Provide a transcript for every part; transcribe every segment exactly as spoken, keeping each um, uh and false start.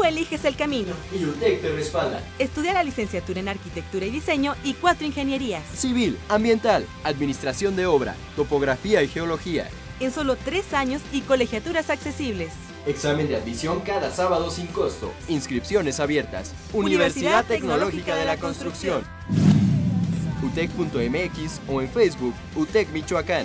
Tú eliges el camino. Y UTEC te respalda. Estudia la licenciatura en Arquitectura y Diseño y cuatro ingenierías. Civil, Ambiental, Administración de Obra, Topografía y Geología. En solo tres años y colegiaturas accesibles. Examen de admisión cada sábado sin costo. Inscripciones abiertas. Universidad Tecnológica de la Construcción. utec punto m x o en Facebook, UTEC Michoacán.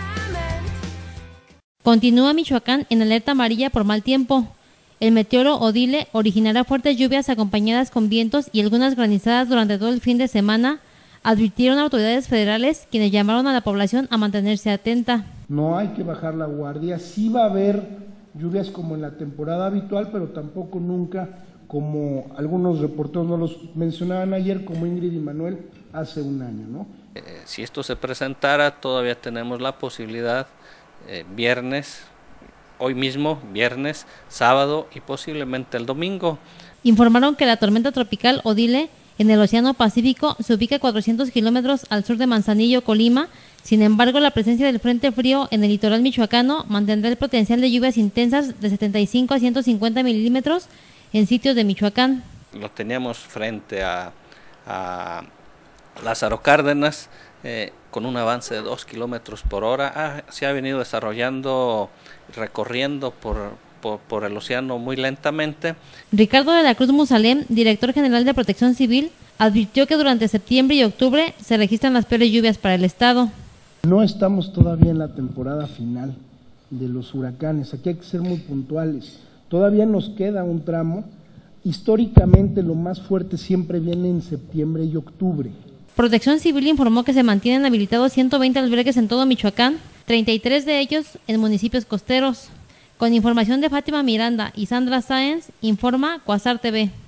Continúa Michoacán en alerta amarilla por mal tiempo. El meteoro Odile originará fuertes lluvias acompañadas con vientos y algunas granizadas durante todo el fin de semana, advirtieron autoridades federales, quienes llamaron a la población a mantenerse atenta. No hay que bajar la guardia, sí va a haber lluvias como en la temporada habitual, pero tampoco nunca como algunos reporteros no los mencionaban ayer, como Ingrid y Manuel hace un año, ¿no? Eh, si esto se presentara, todavía tenemos la posibilidad, eh, viernes, hoy mismo, viernes, sábado y posiblemente el domingo. Informaron que la tormenta tropical Odile en el Océano Pacífico se ubica a cuatrocientos kilómetros al sur de Manzanillo, Colima. Sin embargo, la presencia del frente frío en el litoral michoacano mantendrá el potencial de lluvias intensas de setenta y cinco a ciento cincuenta milímetros en sitios de Michoacán. Lo teníamos frente a, a Lázaro Cárdenas, eh, con un avance de dos kilómetros por hora. Ah, se ha venido desarrollando, recorriendo por, por, por el océano muy lentamente. Ricardo de la Cruz Musalem, director general de Protección Civil, advirtió que durante septiembre y octubre se registran las peores lluvias para el estado. No estamos todavía en la temporada final de los huracanes, aquí hay que ser muy puntuales. Todavía nos queda un tramo. Históricamente lo más fuerte siempre viene en septiembre y octubre. Protección Civil informó que se mantienen habilitados ciento veinte albergues en todo Michoacán, treinta y tres de ellos en municipios costeros. Con información de Fátima Miranda y Sandra Sáenz, informa Cuasar T V.